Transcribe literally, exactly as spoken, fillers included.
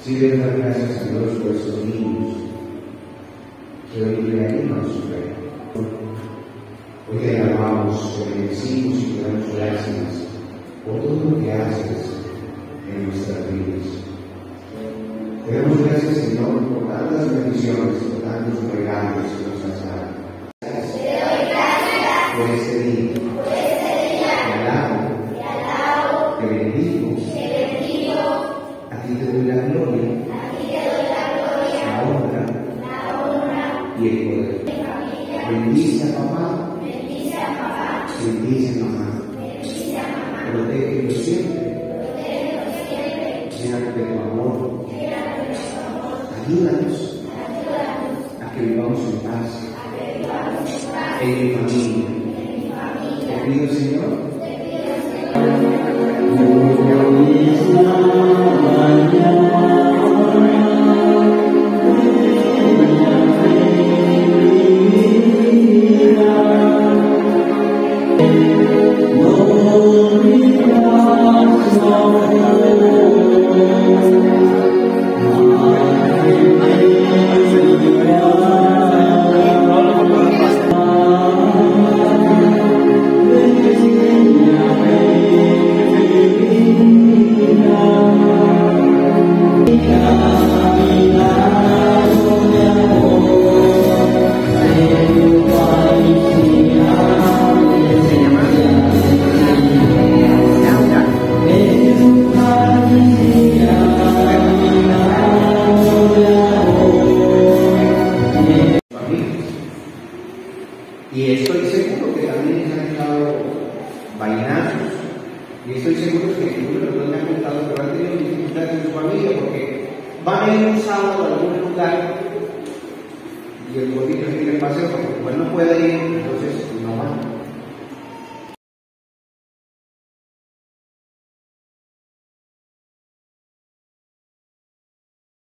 Sí, debes dar gracias a Dios por esos niños que hoy le animan su fe. Hoy te alabamos, te bendecimos y te damos gracias por todo lo que haces en nuestras vidas. Te damos gracias, Señor, por tantas bendiciones, por tantos regalos que nos has dado. Gracias. Te doy gracias por este día. Por este día. Te alabo. Te alabo. Te bendigo. Te bendigo. A ti te doy la gloria. A ti te doy la gloria. La honra. La honra. Y el poder. Bendice a papá. Bendice a papá. Bendice a mamá. Bendice a mamá. Protégelo siempre. Protégelo siempre. Llénate de tu amor. Ayúdanos, Ayúdanos a que vivamos en paz, a que vivamos en paz en mi familia. En mi familia. Te pido, Señor, te pido, Señor. Y estoy seguro que también han estado vallenazos. Y estoy seguro que ninguno de los que han contado que han tenido dificultades en su familia porque van a ir un sábado a algún lugar y el gordito quiere el paseo porque como él no puede ir, entonces no van.